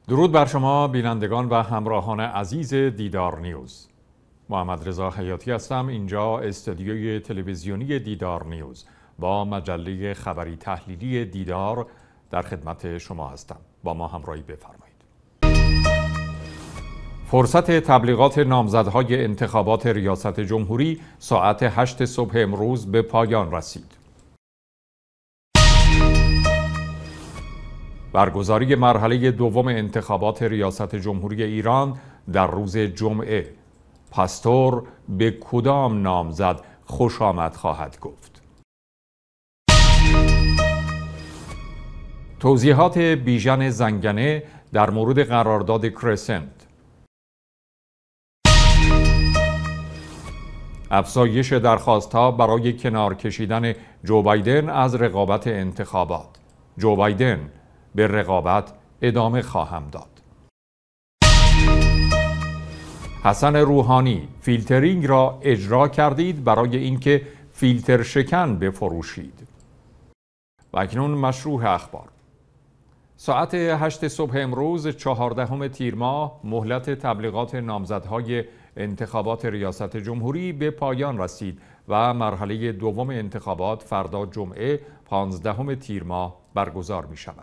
درود بر شما بینندگان و همراهان عزیز دیدار نیوز. محمد رضا حیاتی هستم. اینجا استودیوی تلویزیونی دیدار نیوز با مجله خبری تحلیلی دیدار در خدمت شما هستم. با ما همراهی بفرمایید. فرصت تبلیغات نامزدهای انتخابات ریاست جمهوری ساعت 8 صبح امروز به پایان رسید. برگزاری مرحله دوم انتخابات ریاست جمهوری ایران در روز جمعه. پاستور به کدام نامزد خوش آمد خواهد گفت؟ توضیحات بیژن زنگنه در مورد قرارداد کرسنت. افزایش درخواست‌ها برای کنار کشیدن جو بایدن از رقابت انتخابات. جو بایدن: به رقابت ادامه خواهم داد. حسن روحانی: فیلترینگ را اجرا کردید برای اینکه فیلتر شکن بفروشید. و اکنون مشروع اخبار. ساعت 8 صبح امروز 14 تیر ماه مهلت تبلیغات نامزدهای انتخابات ریاست جمهوری به پایان رسید و مرحله دوم انتخابات فردا جمعه 15 تیر ماه برگزار می شود.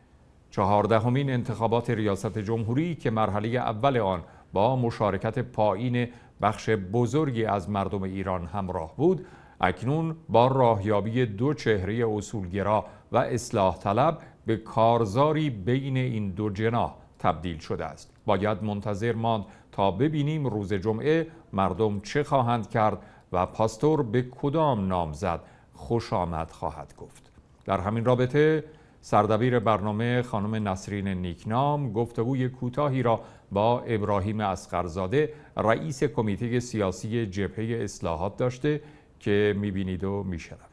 14مین انتخابات ریاست جمهوری که مرحله اول آن با مشارکت پایین بخش بزرگی از مردم ایران همراه بود، اکنون با راهیابی دو چهره اصولگرا و اصلاح طلب به کارزاری بین این دو جناح تبدیل شده است. باید منتظر ماند تا ببینیم روز جمعه مردم چه خواهند کرد و پاستور به کدام نامزد خوش آمد خواهد گفت. در همین رابطه سردبیر برنامه خانم نسرین نیکنام گفتگوی کوتاهی را با ابراهیم اصغرزاده رئیس کمیته سیاسی جبهه اصلاحات داشته که میبینید و میشنوید.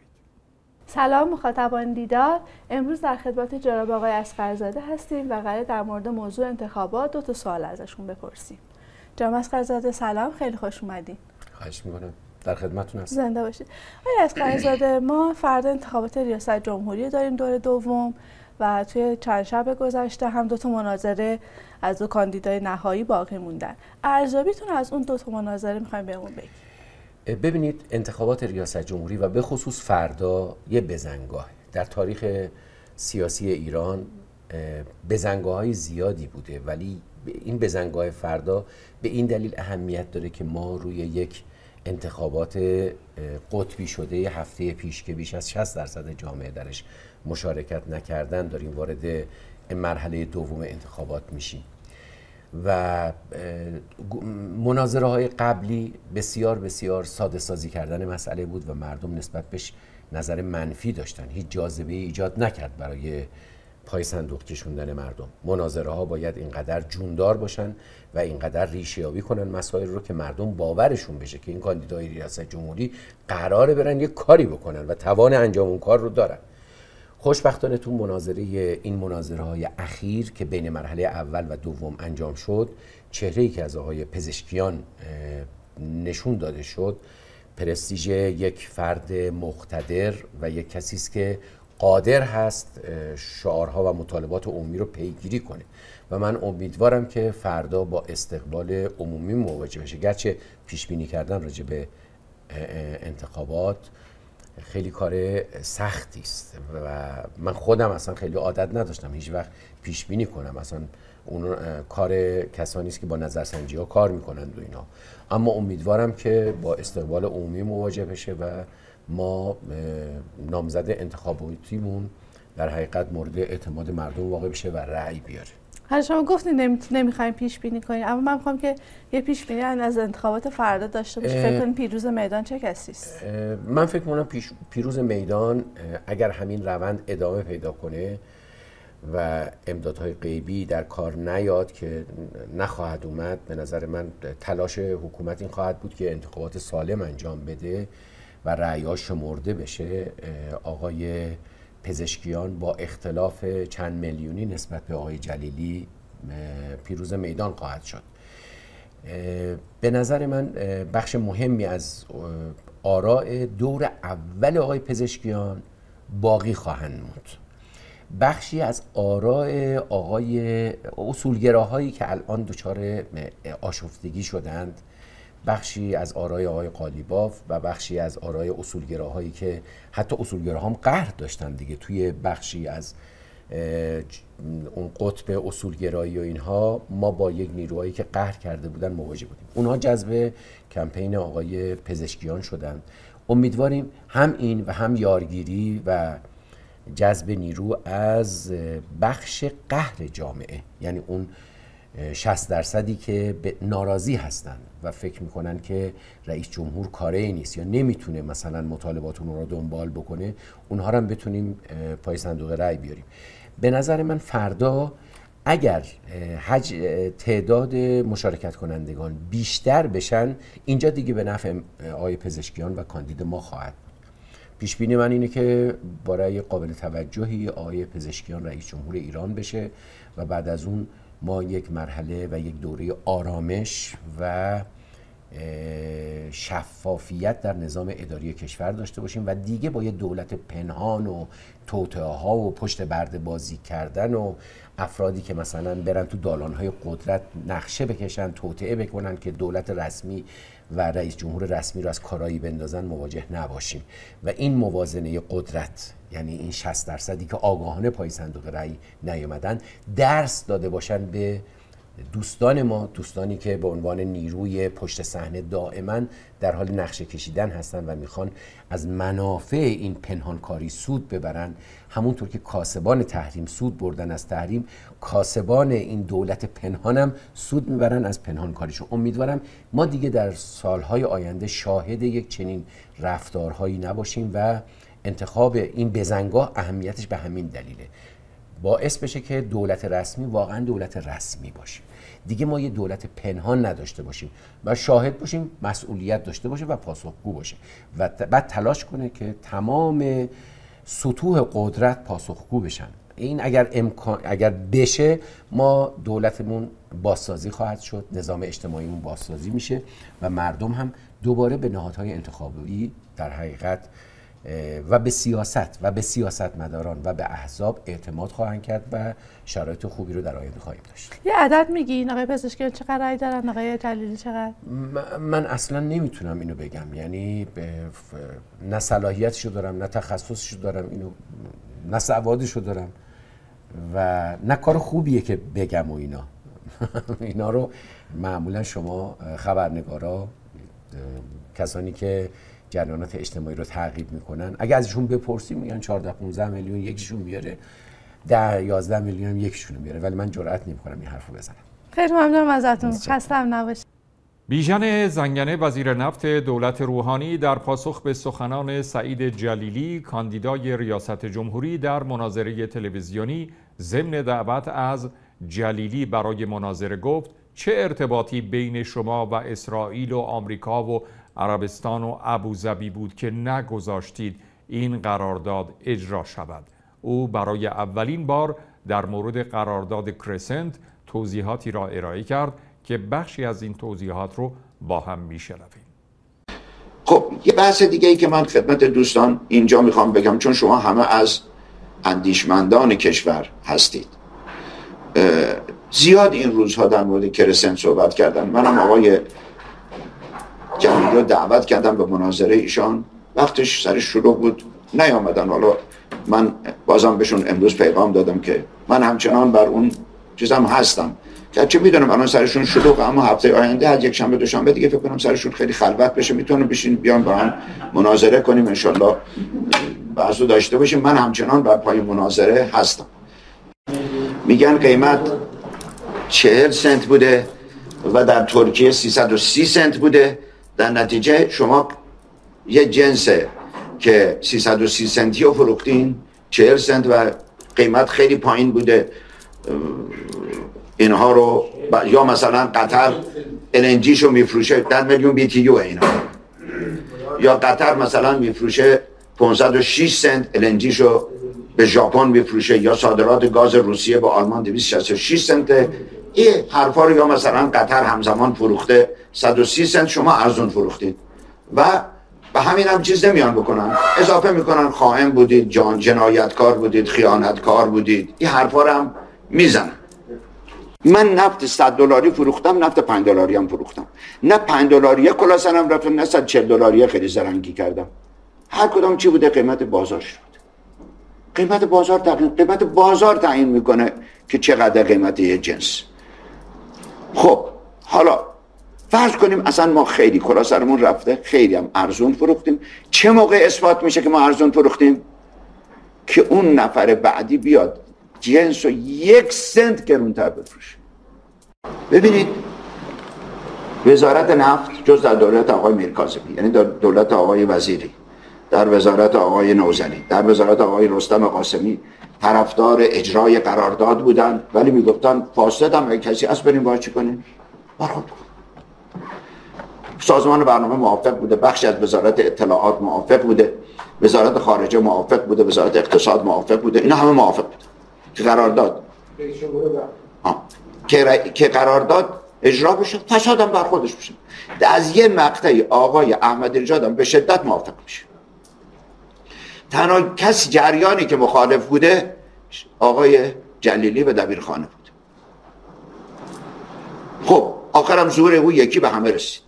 سلام مخاطبان دیدار، امروز در خدمت جناب آقای اصغرزاده هستیم و قراره در مورد موضوع انتخابات 2 سوال ازشون بپرسیم. جناب اصغرزاده سلام، خیلی خوش اومدین. خواهش می‌کنم، در خدمتتون هستم. زنده باشید. آقای اصغرزاده، ما فردا انتخابات ریاست جمهوری داریم دور دوم و توی چند شب گذشته هم 2 مناظره از 2 کاندیدای نهایی باقی موندن. ارزیابیتون از اون 2 مناظره می‌خوایم بهمون بگید. ببینید، انتخابات ریاست جمهوری و به خصوص فردا یه بزنگاه در تاریخ سیاسی ایران. بزنگاه‌های زیادی بوده، ولی این بزنگاه فردا به این دلیل اهمیت داره که ما روی یک انتخابات قطبی شده هفته پیش که بیش از 60% جامعه درش مشارکت نکردن داریم وارد مرحله دوم انتخابات میشیم و مناظره های قبلی بسیار ساده سازی کردن مسئله بود و مردم نسبت بهش نظر منفی داشتن. هیچ جاذبه ایجاد نکرد برای پای صندوق کشوندن مردم. مناظره ها باید اینقدر جوندار باشن و اینقدر ریشه یابی کنن مسائل رو که مردم باورشون بشه که این کاندیدای ریاست جمهوری قراره برن یک کاری بکنن و توان انجام اون کار رو دارن. خوشبختانه تو این مناظره های اخیر که بین مرحله اول و دوم انجام شد، چهره‌ای که از آقای پزشکیان نشون داده شد پرستیژ یک فرد مقتدر و یک کسی است که قادر هست شعارها و مطالبات عمومی رو پیگیری کنه و من امیدوارم که فردا با استقبال عمومی مواجه بشه. گرچه پیش بینی کردن راجع به انتخابات خیلی کار سختی است و من خودم اصلا خیلی عادت نداشتم هیچ وقت پیش بینی کنم، اصلا اون کار کسانی است که با نظرسنجی ها کار میکنند و اینا، اما امیدوارم که با استقبال عمومی مواجه بشه و ما نامزد انتخاباتیمون در حقیقت مورد اعتماد مردم واقع بشه و رأی بیاره. حالا شما گفتین نمیخوایم پیش بینی کنیم، اما من میخوام که یه پیش بینی از انتخابات فردا داشته باشیم. فکر کنید پیروز میدان چه کسی است؟ من فکر می‌کنم پیروز میدان اگر همین روند ادامه پیدا کنه و امدادهای غیبی در کار نیاد که نخواهد اومد، به نظر من تلاش حکومت این خواهد بود که انتخابات سالم انجام بده و رأی‌ها شمرده بشه. آقای پزشکیان با اختلاف چند میلیونی نسبت به آقای جلیلی پیروز میدان خواهد شد. به نظر من بخش مهمی از آراء دور اول آقای پزشکیان باقی خواهند موند بخشی از آراء آقای اصولگراهایی که الان دچار آشفتگی شدند، بخشی از آرای آقای قالیباف و بخشی از آرای اصولگراهایی که حتی اصولگراها هم قهر داشتن دیگه توی بخشی از اون قطب اصولگرایی و اینها، ما با یک نیروهایی که قهر کرده بودن مواجه بودیم. اونها جذب کمپین آقای پزشکیان شدن. امیدواریم هم این و هم یارگیری و جذب نیرو از بخش قهر جامعه، یعنی اون 60% که ناراضی هستن و فکر میکنن که رئیس جمهور کاری نیست یا نمیتونه مثلا مطالبات اون رو دنبال بکنه، اونها رو هم بتونیم پای صندوق رأی بیاریم. به نظر من فردا اگر تعداد مشارکت کنندگان بیشتر بشن، اینجا دیگه به نفع آقای پزشکیان و کاندید ما خواهد. پیش بینی من اینه که برای قابل توجهی آقای پزشکیان رئیس جمهور ایران بشه و بعد از اون ما یک مرحله و یک دوره آرامش و شفافیت در نظام اداری کشور داشته باشیم و دیگه با یه دولت پنهان و توطئه‌ها و پشت برده بازی کردن و افرادی که مثلا برن تو دالان‌های قدرت نقشه بکشن، توطئه بکنن که دولت رسمی و رئیس جمهور رسمی رو از کارایی بندازن مواجه نباشیم. و این موازنه قدرت، یعنی این 60% که آگاهانه پای صندوق رأی نیامدن، درس داده باشن به دوستان ما، دوستانی که به عنوان نیروی پشت صحنه دائما در حال نقشه کشیدن هستن و میخوان از منافع این پنهانکاری سود ببرن. همونطور که کاسبان تحریم سود بردن از تحریم، کاسبان این دولت پنهانم سود میبرن از پنهانکاریشون. امیدوارم ما دیگه در سالهای آینده شاهد یک چنین رفتارهایی نباشیم و انتخاب این بزنگاه اهمیتش به همین دلیله، باعث بشه که دولت رسمی واقعا دولت رسمی باشه، دیگه ما یه دولت پنهان نداشته باشیم و شاهد باشیم، مسئولیت داشته باشه و پاسخگو باشه و بعد تلاش کنه که تمام سطوح قدرت پاسخگو بشن. این اگر بشه، ما دولتمون بازسازی خواهد شد، نظام اجتماعیمون بازسازی میشه و مردم هم دوباره به نهادهای انتخابی در حقیقت و به سیاست و به سیاستمداران و به احزاب اعتماد خواهند کرد و شرایط خوبی رو در آینده خواهیم داشت. یه عدد میگین آقای پزشکیان چقدر رأی دارن، آقای جلیلی چقدر؟ من اصلا نمیتونم اینو بگم، یعنی نه صلاحیتشو دارم، نه تخصصشو دارم، اینو نه سوادشو دارم و نه کار خوبیه که بگم و اینا رو معمولا شما خبرنگارا، کسانی که جریانات اجتماعی رو تعقیب میکنن، اگه ازشون بپرسیم میگن 14-15 میلیون یکیشون میاره، 10-11 میلیون یکیشون میاره، ولی من جرئت نمیکنم این حرفو بزنم. خیلی ممنونم ازتون، خستم نباشید. بیژن زنگنه وزیر نفت دولت روحانی در پاسخ به سخنان سعید جلیلی کاندیدای ریاست جمهوری در مناظره تلویزیونی ضمن دعوت از جلیلی برای مناظره گفت: چه ارتباطی بین شما و اسرائیل و آمریکا و عربستان و ابوظبی بود که نگذاشتید این قرارداد اجرا شود؟ او برای اولین بار در مورد قرارداد کرسنت توضیحاتی را ارائه کرد که بخشی از این توضیحات رو با هم میشنویم. خب یه بحث دیگه ای که من خدمت دوستان اینجا میخوام بگم، چون شما همه از اندیشمندان کشور هستید، زیاد این روزها در مورد کرسنت صحبت کردن. منم آقای جلیلی رو دعوت کردم به مناظره ایشان، وقتش سر شروع بود نیامدن. حالا من بازم بهشون امروز پیغام دادم که من همچنان بر اون چیزم هستم که چه میدونم الان سرشون شلوغه، اما هفته آینده از یک شنبه دوشنبه دیگه فکر کنم سرشون خیلی خلوت بشه، میتونم بشین بیان با هم مناظره کنیم انشالله بحثو داشته باشیم. من همچنان بر پای مناظره هستم. میگن قیمت 40 سنت بوده و در ترکیه 330 سنت بوده، در نتیجه شما یه جنس که 330 سنتی رو فروختین 40 سنت و قیمت خیلی پایین بوده اینها رو، یا مثلا قطر LNG شو میفروشه 10 میلیون BTU اینا، یا قطر مثلا میفروشه 506 سنت LNG شو به ژاپن میفروشه، یا صادرات گاز روسیه به آلمان 266 سنت. این حرفا رو، یا مثلا قطر همزمان فروخته 130 سنت شما ارزون فروختید و و همین هم چیز نمیان بکنن، اضافه میکنن خائن بودید، جنایتکار بودید، خیانتکار بودید، این حرفا رو هم میزنن. من نفت $100 فروختم، نفت $5 هم فروختم. نه $5 کلا سنم رفت، نه $140 خیلی زرنگی کردم. هر کدام چی بوده؟ قیمت بازار شد. قیمت بازار تعیین میکنه که چقدر قیمت یه جنس. خب حالا فرض کنیم اصلا ما خیلی کلا سرمون رفته، خیلی هم ارزون فروختیم. چه موقع اثبات میشه که ما ارزون فروختیم؟ که اون نفر بعدی بیاد جنس رو 1 سنت گرونتر بفروشه. ببینید وزارت نفت جز در دولت آقای میرکاظمی، یعنی در دولت آقای وزیری، در وزارت آقای نوزلی، در وزارت آقای رستم قاسمی طرفدار اجرای قرارداد بودن، ولی میگفتن فاسد هم اگه کسی از بریم باید چی کنیم؟ برخورد کنیم. سازمان برنامه موافق بوده، بخشی از وزارت اطلاعات موافق بوده، وزارت خارجه موافق بوده، وزارت اقتصاد موافق بوده، اینا همه موافق بوده که قرارداد که قرارداد اجرا بشه، فساد هم برخوردش بشه. از یه مقطعی آقای احمدی‌نژاد هم به شدت موافق میشه. تنها کسی جریانی که مخالف بوده آقای جلیلی و دبیرخانه بود. خب آخرم زور او یکی به همه رسید.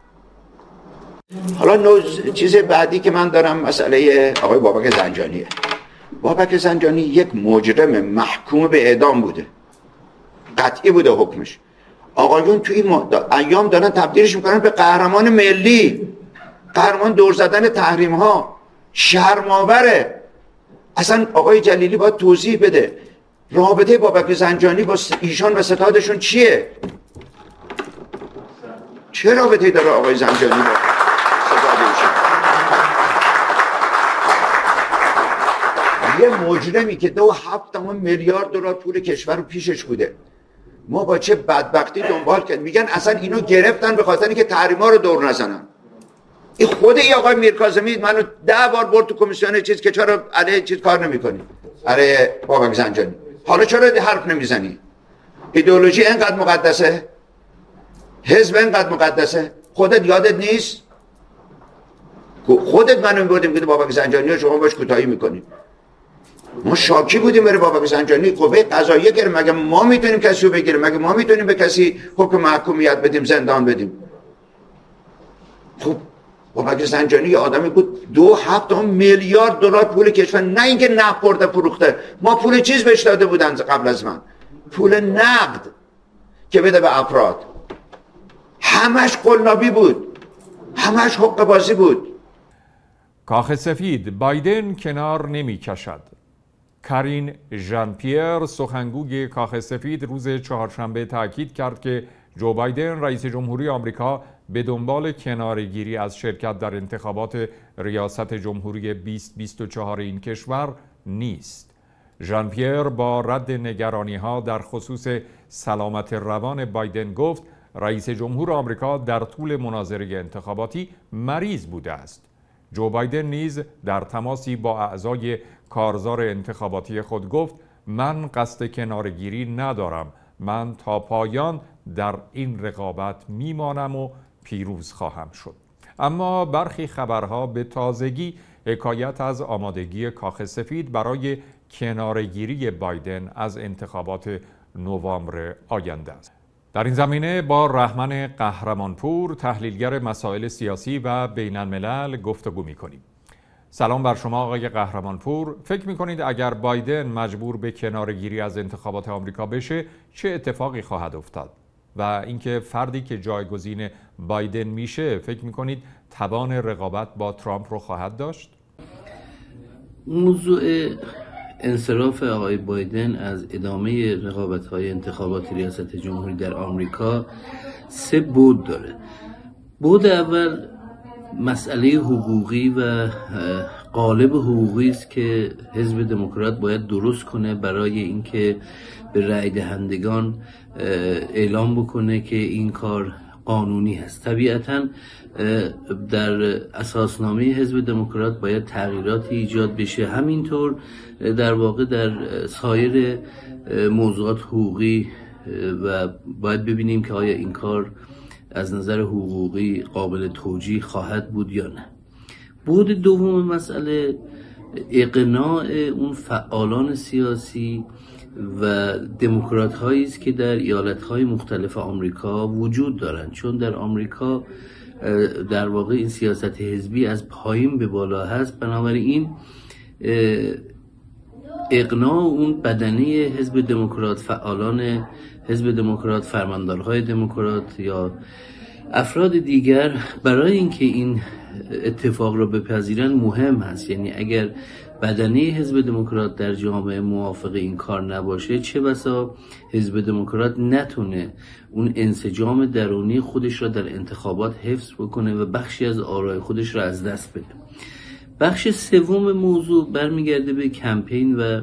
حالا چیز بعدی که من دارم مسئله آقای بابک زنجانیه. بابک زنجانی یک مجرم محکوم به اعدام بوده، قطعی بوده حکمش. آقایون توی ایام دارن تبدیلش میکنن به قهرمان ملی، قهرمان دور زدن تحریم ها. شرم‌آوره. اصلا آقای جلیلی باید توضیح بده رابطه بابک زنجانی با ایشان و ستادشون چیه؟ چه رابطه‌ای داره آقای زنجانی با ستاد ایشان؟ یه مجرمی که 2.7 میلیارد دلار پول کشور رو پیشش بوده، ما با چه بدبختی دنبال کردیم. میگن اصلا اینو گرفتن به خاطر اینکه تحریما رو دور نزنن. این خود ای آقای میرکاظمی منو 10 بار برد تو کمیسیون چیز که چرا علیه چیز کار نمی‌کنی، علیه بابک زنجانی. حالا چرا حرف نمیزنی؟ ایدئولوژی اینقدر مقدسه؟ حزب اینقدر مقدسه؟ خودت یادت نیست؟ خودت منو می‌بردیم که بابک زنجانی رو شما باش کوتاهی می‌کنی. ما شاکی بودیم برای بابک زنجانی. قوه قضاییه گرفت. مگه ما میتونیم کسی رو بگیریم؟ مگه ما میتونیم به کسی حکم محکومیت بدیم، زندان بدیم؟ خب بابک زنجانی یه آدمی بود 2.7 میلیارد دلار پول کشور، نه اینکه نقد برده فروخته. ما پول چیز بهش داده بودن قبل از من، پول نقد که بده به افراد. همش قلابی بود، همش حقه بازی بود. کاخ سفید: بایدن کنار نمی کشد. کارین ژان پیر، سخنگوی کاخ سفید، روز چهارشنبه تاکید کرد که جو بایدن رئیس جمهوری آمریکا به دنبال کناره‌گیری از شرکت در انتخابات ریاست جمهوری 2024 این کشور نیست. ژان پیر با رد نگرانی‌ها در خصوص سلامت روان بایدن گفت رئیس جمهور آمریکا در طول مناظره انتخاباتی مریض بوده است. جو بایدن نیز در تماسی با اعضای کارزار انتخاباتی خود گفت من قصد کناره‌گیری ندارم، من تا پایان در این رقابت میمانم و پیروز خواهم شد. اما برخی خبرها به تازگی حکایت از آمادگی کاخ سفید برای کناره‌گیری بایدن از انتخابات نوامبر آینده است. در این زمینه با رحمن قهرمانپور، تحلیلگر مسائل سیاسی و بین الملل گفتگو می‌کنیم. سلام بر شما آقای قهرمانپور. فکر می‌کنید اگر بایدن مجبور به کناره‌گیری از انتخابات آمریکا بشه چه اتفاقی خواهد افتاد؟ و اینکه فردی که جایگزین بایدن میشه فکر می‌کنید توان رقابت با ترامپ رو خواهد داشت؟ موضوع انصراف آقای بایدن از ادامه رقابت‌های انتخابات ریاست جمهوری در آمریکا 3 بود داره. بود اول مسئله حقوقی و قالب حقوقی است که حزب دموکرات باید درست کنه برای اینکه به رای دهندگان اعلام بکنه که این کار قانونی هست. طبیعتاً در اساسنامه حزب دموکرات باید تغییراتی ایجاد بشه، همینطور در واقع در سایر موضوعات حقوقی و باید ببینیم که آیا این کار از نظر حقوقی قابل توجیه خواهد بود یا نه. بعد دوم مسئله اقناع اون فعالان سیاسی و دموکرات هایی است که در ایالت های مختلف آمریکا وجود دارند، چون در آمریکا در واقع این سیاست حزبی از پایین به بالا هست. بنابراین اقناع اون بدنه حزب دموکرات، فعالان حزب دموکرات، فرماندارهای دموکرات یا افراد دیگر برای اینکه این اتفاق را بپذیرن مهم هست. یعنی اگر بدنه حزب دموکرات در جامعه موافق این کار نباشه، چه بسا حزب دموکرات نتونه اون انسجام درونی خودش را در انتخابات حفظ بکنه و بخشی از آرای خودش را از دست بده. بخش سوم موضوع برمیگرده به کمپین و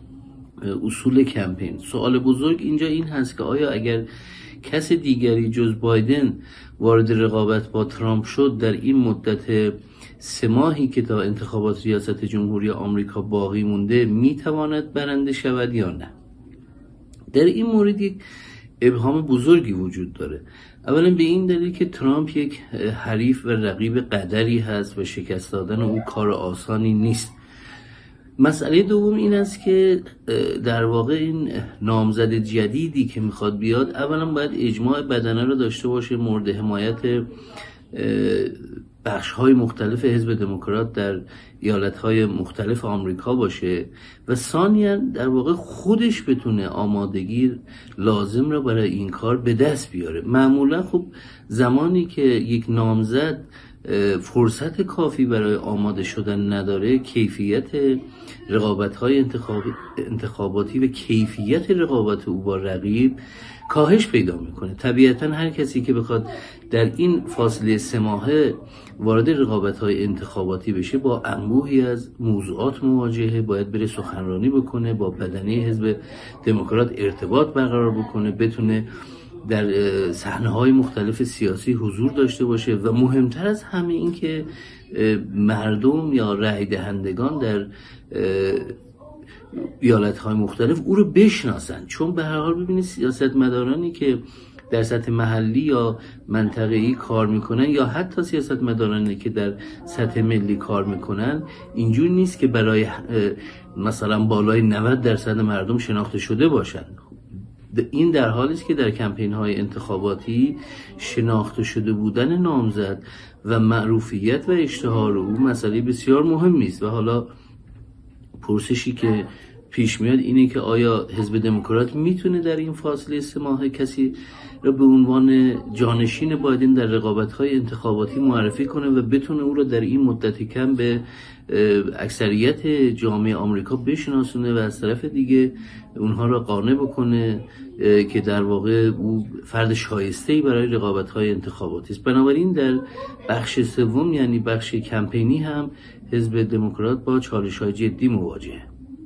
اصول کمپین. سوال بزرگ اینجا این هست که آیا اگر کس دیگری جز بایدن وارد رقابت با ترامپ شد در این مدت 3 ماهی که تا انتخابات ریاست جمهوری آمریکا باقی مونده میتواند برنده شود یا نه؟ در این مورد یک ابهام بزرگی وجود داره. اولا به این دلیل که ترامپ یک حریف و رقیب قدری هست و شکست دادن او کار آسانی نیست. مسئله دوم این است که در واقع این نامزد جدیدی که میخواد بیاد اولا باید اجماع بدنه رو داشته باشه، مورد حمایت بخش‌های مختلف حزب دموکرات در ایالت‌های مختلف آمریکا باشه و ثانیاً در واقع خودش بتونه آمادگی لازم را برای این کار به دست بیاره. معمولا خب زمانی که یک نامزد فرصت کافی برای آماده شدن نداره، کیفیت رقابت‌های انتخاباتی و کیفیت رقابت او با رقیب کاهش پیدا میکنه. طبیعتا هر کسی که بخواد در این فاصله 3 ماهه وارد رقابت‌های انتخاباتی بشه با انبوهی از موضوعات مواجهه، باید بره سخنرانی بکنه، با بدنه حزب دموکرات ارتباط برقرار بکنه، بتونه در صحنه‌های مختلف سیاسی حضور داشته باشه و مهمتر از همه این که مردم یا رأی دهندگان در ایالت‌های مختلف او رو بشناسن. چون به هر حال ببینید سیاستمدارانی که در سطح محلی یا منطقه‌ای کار میکنن یا حتی سیاستمدارانی که در سطح ملی کار میکنن اینجور نیست که برای مثلا بالای 90% مردم شناخته شده باشن. این در حالی است که در کمپین‌های انتخاباتی شناخته شده بودن نامزد و معروفیت و اشتهار او مسئله بسیار مهمی است. و حالا پرسشی که پیش میاد اینه که آیا حزب دموکرات میتونه در این فاصله 3 ماه کسی را به عنوان جانشین بایدن در رقابت‌های انتخاباتی معرفی کنه و بتونه او را در این مدت کم به اکثریت جامعه آمریکا بشناسونه و از طرف دیگه اونها را قانع بکنه که در واقع او فرد شایسته‌ای برای رقابت‌های انتخاباتی است. بنابراین در بخش سوم یعنی بخش کمپینی هم حزب دموکرات با چالش‌های جدی مواجهه.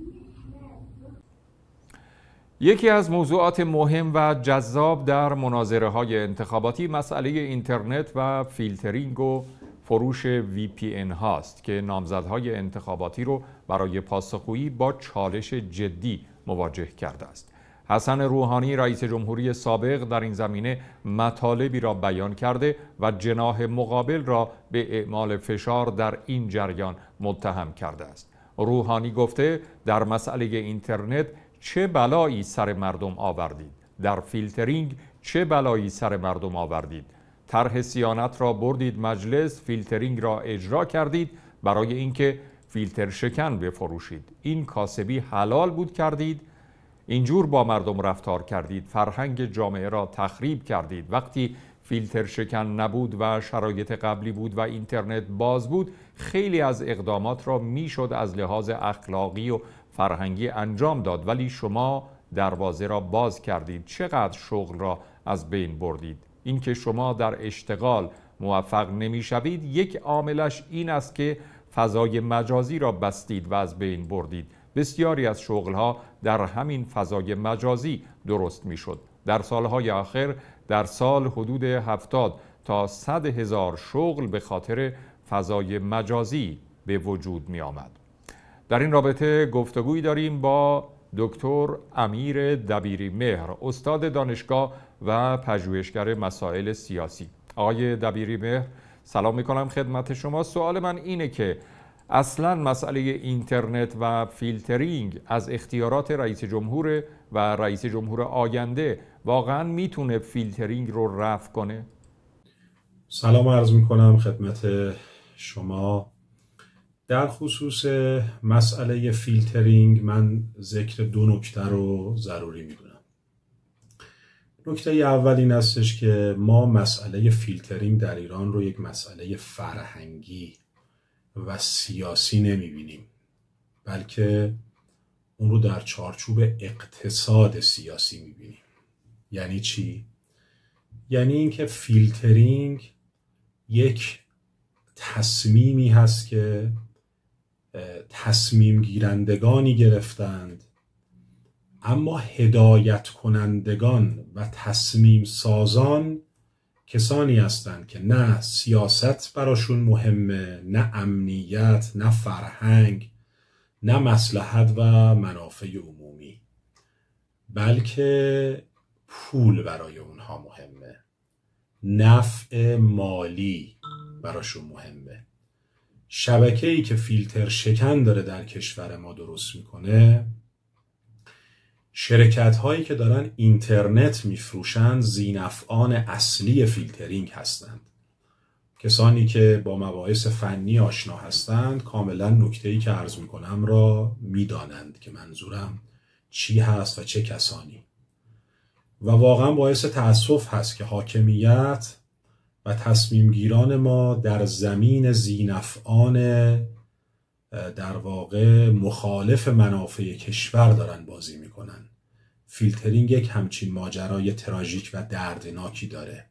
یکی از موضوعات مهم و جذاب در مناظره‌های انتخاباتی مسئله اینترنت و فیلترینگ و فروش VPN هاست که نامزدهای انتخاباتی رو برای پاسخگویی با چالش جدی مواجه کرده است. حسن روحانی رئیس جمهوری سابق در این زمینه مطالبی را بیان کرده و جناح مقابل را به اعمال فشار در این جریان متهم کرده است. روحانی گفته در مسئله اینترنت چه بلایی سر مردم آوردید؟ در فیلترینگ چه بلایی سر مردم آوردید؟ طرح صیانت را بردید مجلس، فیلترینگ را اجرا کردید برای اینکه فیلتر شکن بفروشید. این کاسبی حلال بود کردید؟ اینجور با مردم رفتار کردید، فرهنگ جامعه را تخریب کردید. وقتی فیلتر شکن نبود و شرایط قبلی بود و اینترنت باز بود، خیلی از اقدامات را میشد از لحاظ اخلاقی و فرهنگی انجام داد، ولی شما دروازه را باز کردید. چقدر شغل را از بین بردید. اینکه شما در اشتغال موفق نمیشوید یک عاملش این است که فضای مجازی را بستید و از بین بردید. بسیاری از شغلها در همین فضای مجازی درست میشد. در سالهای آخر در سال حدود 70 تا 100 هزار شغل به خاطر فضای مجازی به وجود می آمد. در این رابطه گفتگویی داریم با دکتر امیر دبیری مهر، استاد دانشگاه و پژوهشگر مسائل سیاسی. آقای دبیری مهر سلام میکنم خدمت شما. سوال من اینه که اصلا مسئله اینترنت و فیلترینگ از اختیارات رئیس جمهور و رئیس جمهور آینده واقعا میتونه فیلترینگ رو رفع کنه؟ سلام عرض میکنم خدمت شما. در خصوص مسئله فیلترینگ من ذکر دو نکته رو ضروری میدونم. نکته اول این هستش که ما مسئله فیلترینگ در ایران رو یک مسئله فرهنگی و سیاسی نمیبینیم، بلکه اون رو در چارچوب اقتصاد سیاسی میبینیم. یعنی چی؟ یعنی اینکه فیلترینگ یک تصمیمی هست که تصمیم گیرندگانی گرفتند، اما هدایت کنندگان و تصمیم سازان کسانی هستند که نه سیاست براشون مهمه، نه امنیت، نه فرهنگ، نه مصلحت و منافع عمومی، بلکه پول برای اونها مهمه، نفع مالی براشون مهمه. شبکه‌ای که فیلتر شکن داره در کشور ما درست میکنه، شرکت هایی که دارن اینترنت میفروشن ذینفعان اصلی فیلترینگ هستند. کسانی که با مباحث فنی آشنا هستند کاملا نکته‌ای که عرض میکنم را میدانند که منظورم چی هست و چه کسانی. و واقعا باعث تأسف هست که حاکمیت و تصمیم گیران ما در زمین ذینفعان در واقع مخالف منافع کشور دارن بازی میکنن. فیلترینگ یک همچین ماجرای تراژیک و دردناکی داره.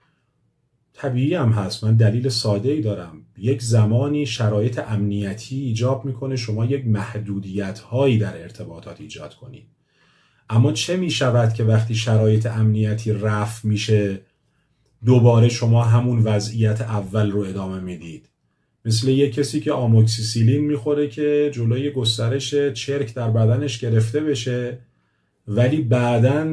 طبیعی هم هست، من دلیل ساده ای دارم. یک زمانی شرایط امنیتی ایجاب میکنه شما یک محدودیت هایی در ارتباطات ایجاد کنید، اما چه میشود که وقتی شرایط امنیتی رفع میشه دوباره شما همون وضعیت اول رو ادامه میدید؟ مثل یک کسی که آموکسیسیلین میخوره که جلوی گسترش چرک در بدنش گرفته بشه، ولی بعداً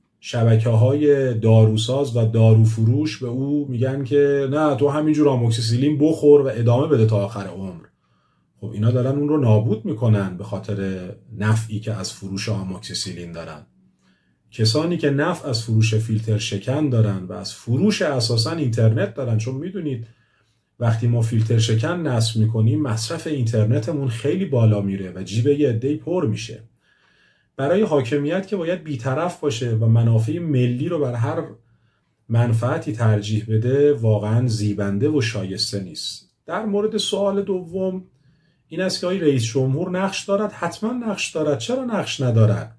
شبکه‌های داروساز و داروفروش به او میگن که نه تو همینجور آموکسیسیلین بخور و ادامه بده تا آخر عمر. خب اینا دارن اون رو نابود میکنن به خاطر نفعی که از فروش آموکسیسیلین دارن. کسانی که نفع از فروش فیلتر شکن دارن و از فروش اساساً اینترنت دارن، چون میدونید وقتی ما فیلتر شکن نصب میکنیم مصرف اینترنتمون خیلی بالا میره و جیب یه عده‌ای پر میشه. برای حاکمیت که باید بی‌طرف باشه و منافع ملی رو بر هر منفعتی ترجیح بده واقعا زیبنده و شایسته نیست. در مورد سوال دوم این است که آیا رئیس جمهور نقش دارد؟ حتما نقش دارد. چرا نقش ندارد؟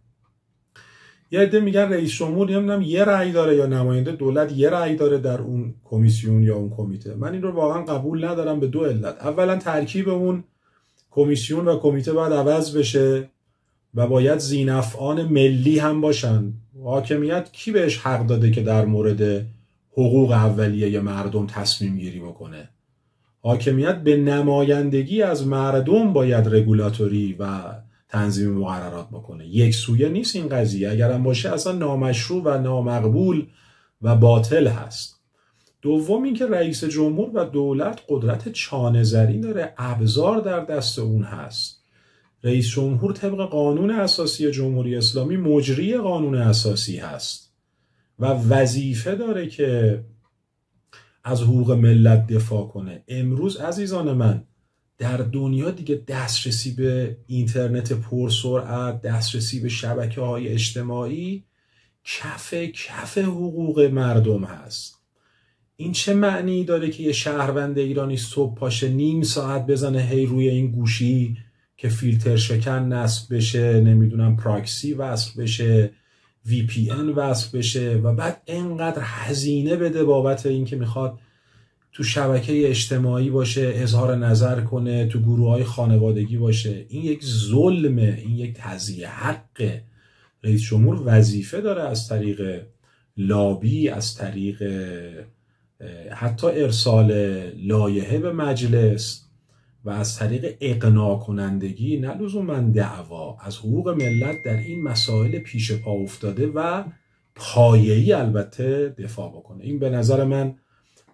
یه عده میگن رئیس جمهور نمیدونم یه رأی داره یا نماینده دولت یه رأی داره در اون کمیسیون یا اون کمیته. من این رو واقعا قبول ندارم به دو علت. اولا ترکیب اون کمیسیون و کمیته باید عوض بشه و باید ذینفعان ملی هم باشن. حاکمیت کی بهش حق داده که در مورد حقوق اولیه مردم تصمیم گیری بکنه؟ حاکمیت به نمایندگی از مردم باید رگولاتوری و تنظیم مقررات بکنه. یک سویه نیست این قضیه. اگرم باشه اصلا نامشروع و نامقبول و باطل هست. دوم این که رئیس جمهور و دولت قدرت چانه‌زنی داره، ابزار در دست اون هست. رئیس جمهور طبق قانون اساسی جمهوری اسلامی مجری قانون اساسی هست و وظیفه داره که از حقوق ملت دفاع کنه. امروز عزیزان من در دنیا دیگه دسترسی به اینترنت پرسرعت، دسترسی به شبکه‌های اجتماعی کف حقوق مردم هست. این چه معنی داره که یه شهروند ایرانی صبح پاشه نیم ساعت بزنه هی روی این گوشی که فیلتر شکن نصب بشه، نمیدونم پراکسی وصل بشه، VPN وصل بشه و بعد انقدر هزینه بده بابت این که میخواد تو شبکه اجتماعی باشه، اظهار نظر کنه، تو گروه‌های خانوادگی باشه؟ این یک ظلمه، این یک تضییع حقه. رئیس جمهور وظیفه داره از طریق لابی، از طریق حتی ارسال لایحه به مجلس و از طریق اقناع کنندگی، نه لزوما دعوا، از حقوق ملت در این مسائل پیش پا افتاده و پایه‌ای البته دفاع بکنه. این به نظر من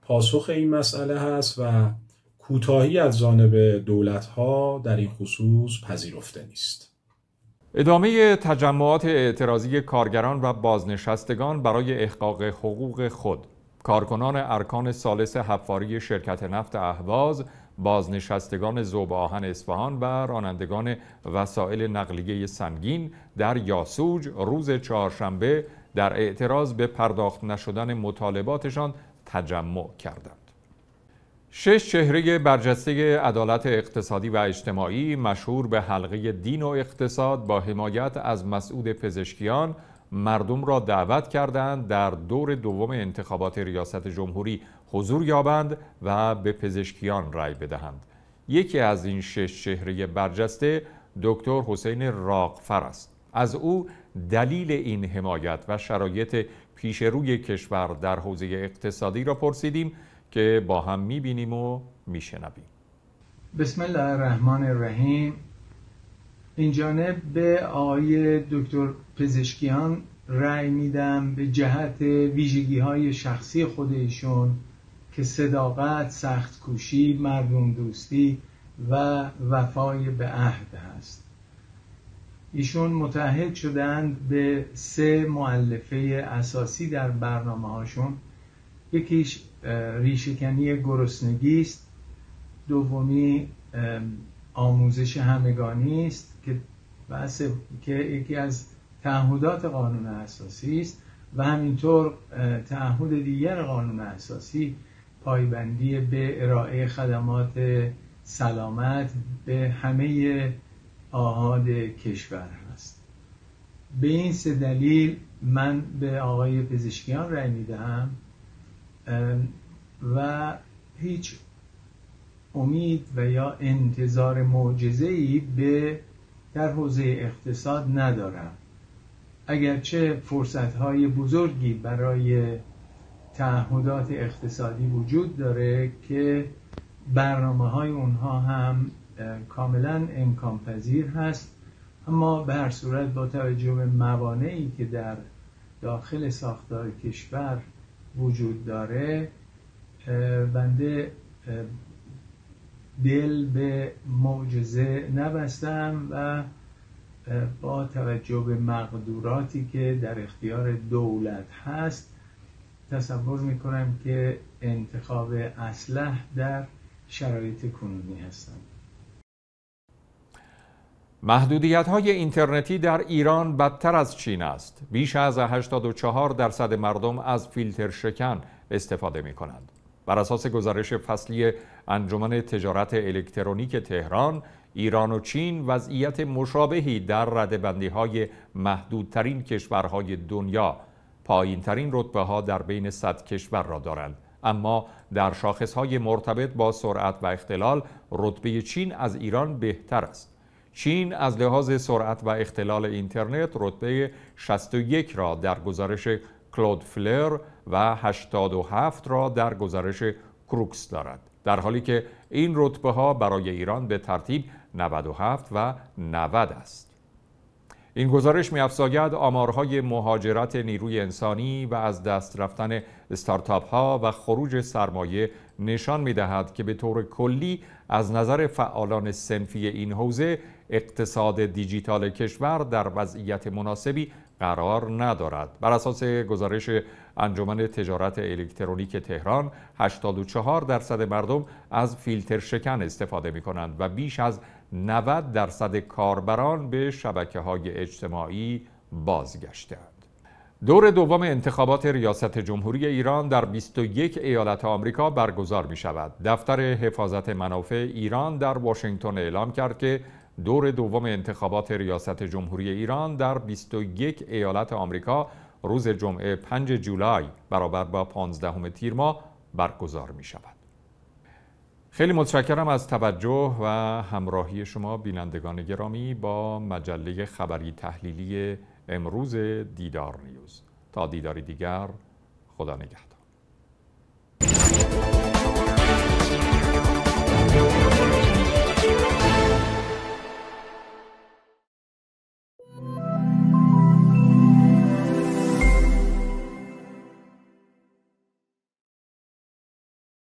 پاسخ این مسئله هست و کوتاهی از جانب دولت‌ها در این خصوص پذیرفته نیست. ادامه تجمعات اعتراضی کارگران و بازنشستگان برای احقاق حقوق خود. کارکنان ارکان ثالث حفاری شرکت نفت اهواز، بازنشستگان ذوب آهن اصفهان و رانندگان وسایل نقلیه سنگین در یاسوج روز چهارشنبه در اعتراض به پرداخت نشدن مطالباتشان تجمع کردند. 6 چهره برجسته عدالت اقتصادی و اجتماعی مشهور به حلقه دین و اقتصاد با حمایت از مسعود پزشکیان مردم را دعوت کردند در دور دوم انتخابات ریاست جمهوری حضور یابند و به پزشکیان رأی بدهند. یکی از این 6 چهره برجسته دکتر حسین راغفر است. از او دلیل این حمایت و شرایط پیش روی کشور در حوزه اقتصادی را پرسیدیم که با هم می‌بینیم و می‌شنویم. بسم الله الرحمن الرحیم. این جانب به آقای دکتر پزشکیان رأی میدم به جهت ویژگی‌های شخصی خود ایشون که صداقت، سخت کوشی، مردم دوستی و وفای به عهد هست. ایشون متعهد شدند به 3 مؤلفه اساسی در برنامه‌هاشون. یکیش ریشه‌کنی گرسنگی است، دومی آموزش همگانی است که یکی از تعهدات قانون اساسی است و همینطور تعهد دیگر قانون اساسی پایبندی به ارائه خدمات سلامت به همه آحاد کشور هست. به این 3 دلیل من به آقای پزشکیان رأی میدهم و هیچ امید و یا انتظار معجزه‌ای در حوزه اقتصاد ندارم. اگرچه فرصت‌های بزرگی برای تعهدات اقتصادی وجود داره که برنامه‌های اونها هم کاملا امکان پذیر هست، اما به هر صورت با توجه به موانعی که در داخل ساختار کشور وجود داره بنده دل به معجزه نبستم و با توجه به مقدوراتی که در اختیار دولت هست تصور میکنم که انتخاب اصلح در شرایط کنونی هستند. محدودیت‌های اینترنتی در ایران بدتر از چین است. بیش از 84% مردم از فیلتر شکن استفاده می‌کنند. بر اساس گزارش فصلی انجمن تجارت الکترونیک تهران، ایران و چین وضعیت مشابهی در رده‌بندی‌های محدودترین کشورهای دنیا، پایین‌ترین رتبه‌ها در بین 100 کشور را دارند. اما در شاخص‌های مرتبط با سرعت و اختلال، رتبه چین از ایران بهتر است. چین از لحاظ سرعت و اختلال اینترنت رتبه 61 را در گزارش کلودفلر و 87 را در گزارش کروکس دارد، در حالی که این رتبه ها برای ایران به ترتیب 97 و 90 است. این گزارش می‌افزاید آمارهای مهاجرت نیروی انسانی و از دست رفتن استارتاپ ها و خروج سرمایه نشان می‌دهد که به طور کلی از نظر فعالان صنفی این حوزه اقتصاد دیجیتال کشور در وضعیت مناسبی قرار ندارد. بر اساس گزارش انجمن تجارت الکترونیک تهران، 84% مردم از فیلتر شکن استفاده می‌کنند و بیش از 90% کاربران به شبکه‌های اجتماعی بازگشتند. دور دوم انتخابات ریاست جمهوری ایران در 21 ایالت آمریکا برگزار می شود. دفتر حفاظت منافع ایران در واشنگتن اعلام کرد که دور دوم انتخابات ریاست جمهوری ایران در 21 ایالت آمریکا روز جمعه 5 جولای برابر با 15 تیر ماه برگزار می شود. خیلی متشکرم از توجه و همراهی شما بینندگان گرامی با مجله خبری تحلیلی امروز دیدار نیوز. تا دیداری دیگر، خدا نگهدار.